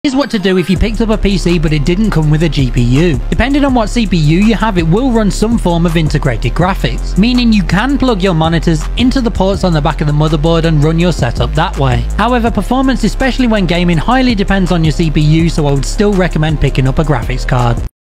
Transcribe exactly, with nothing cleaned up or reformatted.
Here's what to do if you picked up a P C but it didn't come with a G P U. Depending on what C P U you have, it will run some form of integrated graphics, meaning you can plug your monitors into the ports on the back of the motherboard and run your setup that way. However, performance, especially when gaming, highly depends on your C P U, so I would still recommend picking up a graphics card.